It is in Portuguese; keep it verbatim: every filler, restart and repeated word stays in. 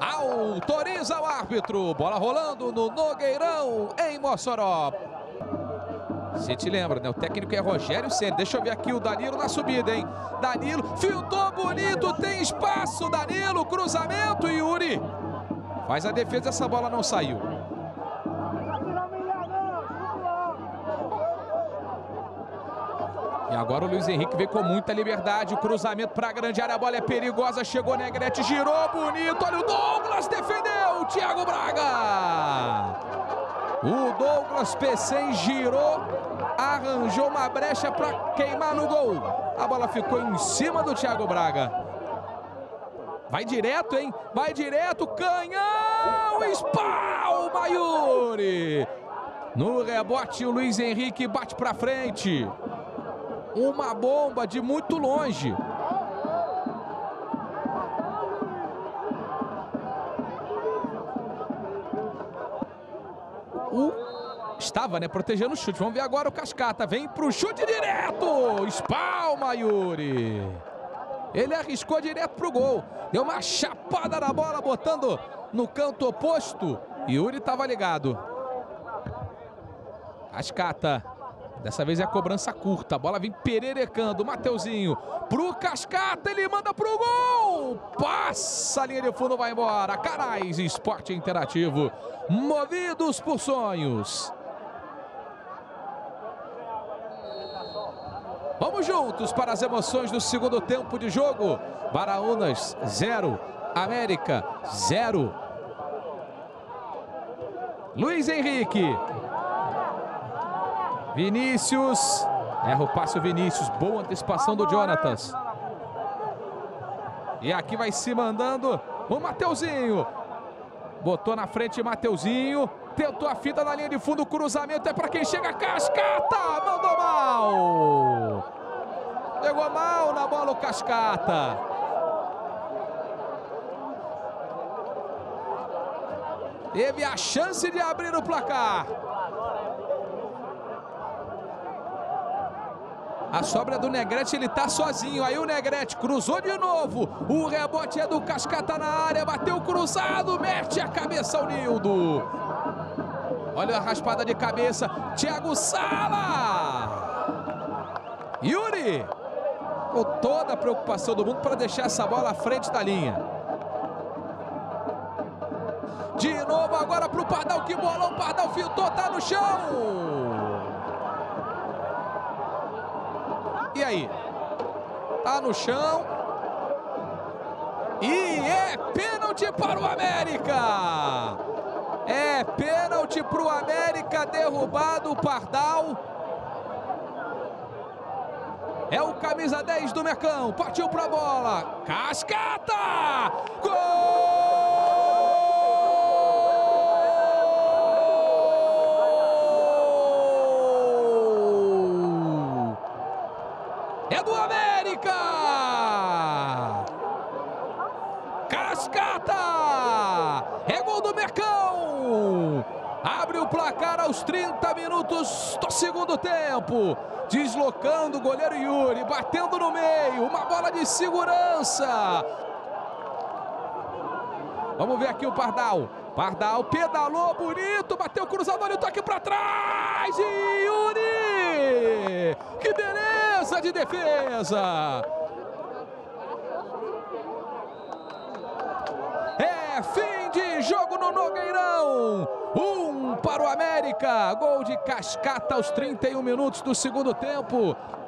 Autoriza o árbitro. Bola rolando no Nogueirão, em Mossoró. Você te lembra, né? O técnico é Rogério Ceni. Deixa eu ver aqui o Danilo na subida, hein? Danilo, filtrou bonito, tem espaço. Danilo, cruzamento. Yuri faz a defesa, essa bola não saiu. E agora o Luiz Henrique vem com muita liberdade. O cruzamento para a grande área. A bola é perigosa. Chegou Negrete, girou bonito. Olha o Douglas, defendeu. Thiago Braga. O Douglas Pecém girou. Arranjou uma brecha para queimar no gol. A bola ficou em cima do Thiago Braga. Vai direto, hein? Vai direto. Canhão. Espalma Yuri. No rebote o Luiz Henrique bate para frente. Uma bomba de muito longe. O... Estava, né, protegendo o chute. Vamos ver agora o Cascata. Vem pro chute direto. Espalma Yuri. Ele arriscou direto pro gol. Deu uma chapada na bola, botando no canto oposto. Yuri estava ligado. Cascata. Dessa vez é a cobrança curta. A bola vem pererecando. Mateuzinho pro Cascata. Ele manda pro gol. Passa a linha de fundo, vai embora. Canais Esporte Interativo. Movidos por sonhos. Vamos juntos para as emoções do segundo tempo de jogo. Baraunas zero. América zero. Luiz Henrique. Vinícius, erra o passe o Vinícius, boa antecipação do Jonatas. E aqui vai se mandando o Mateuzinho. Botou na frente Mateuzinho, tentou a fita na linha de fundo, cruzamento é para quem chega, Cascata, mandou mal. Pegou mal na bola o Cascata. Teve a chance de abrir o placar. A sobra do Negrete, ele tá sozinho. Aí o Negrete cruzou de novo. O rebote é do Cascata na área. Bateu cruzado. Mete a cabeça ao Nildo. Olha a raspada de cabeça. Thiago Sala. Yuri. Com toda a preocupação do mundo para deixar essa bola à frente da linha. De novo agora pro Pardal. Que bolão. O Pardal filtrou. Tá no chão. E aí? Tá no chão. E é pênalti para o América. É pênalti para o América. Derrubado o Pardal. É o camisa dez do Mecão. Partiu para a bola. Cascata! Gol! É do América! Cascata! É gol do Mecão! Abre o placar aos trinta minutos do segundo tempo. Deslocando o goleiro Yuri, batendo no meio. Uma bola de segurança. Vamos ver aqui o Pardal. Pardal pedalou bonito, bateu cruzado, olha o toque para trás. E Yuri! Que beleza de defesa! É fim de jogo no Nogueirão. Um para o América. Gol de Cascata aos trinta e um minutos do segundo tempo.